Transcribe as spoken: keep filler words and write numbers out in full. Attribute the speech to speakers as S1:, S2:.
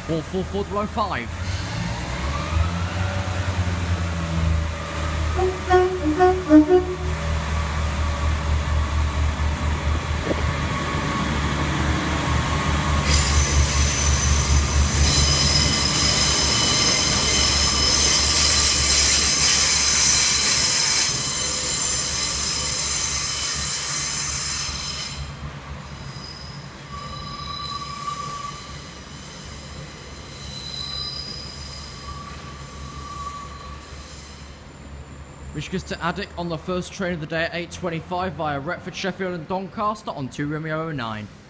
S1: four four four zero five. Which goes to Adwick on the first train of the day at eight twenty-five via Retford, Sheffield and Doncaster on two Romeo oh nine.